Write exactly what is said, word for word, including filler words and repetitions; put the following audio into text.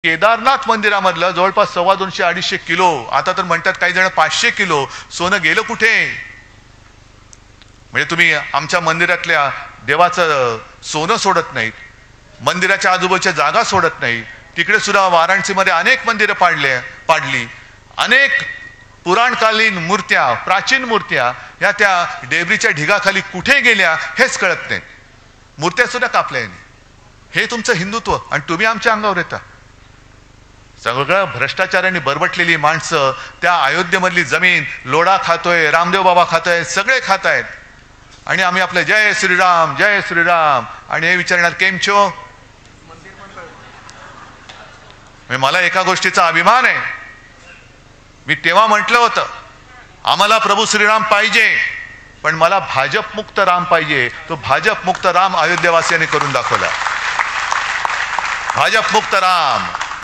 केदारनाथ मंदिरामधलं जवळपास सव्वा दोनशे अडीचशे किलो, आता तर म्हणतात काही जण पाचशे किलो सोनं गेलं कुठे? म्हणजे तुम्ही आमच्या मंदिरातल्या देवाचं सोनं सोडत नाहीत, मंदिराच्या आजूबाजूच्या जागा सोडत नाही. तिकडे सुद्धा वाराणसीमध्ये अनेक मंदिरं पाडले पाडली अनेक पुराणकालीन मूर्त्या, प्राचीन मूर्त्या या त्या डेबरीच्या ढिगाखाली कुठे गेल्या हेच कळत नाही. मूर्त्या सुद्धा कापल्या. हे तुमचं हिंदुत्व आणि तुम्ही आमच्या अंगावर येता. सगळं भ्रष्टाचाराने बरबटलेली माणसं त्या अयोध्येमधली जमीन लोढा खातोय, रामदेव बाबा खातोय, सगळे खात आहेत. आणि आम्ही आपलं जय श्रीराम जय श्रीराम आणि हे विचारणार केमचो. मला एका गोष्टीचा अभिमान आहे. मी तेव्हा म्हटलं होतं आम्हाला प्रभू श्रीराम पाहिजे, पण मला भाजप मुक्त राम पाहिजे. तो भाजप मुक्त राम अयोध्येवासियांनी करून दाखवला. भाजप मुक्त राम.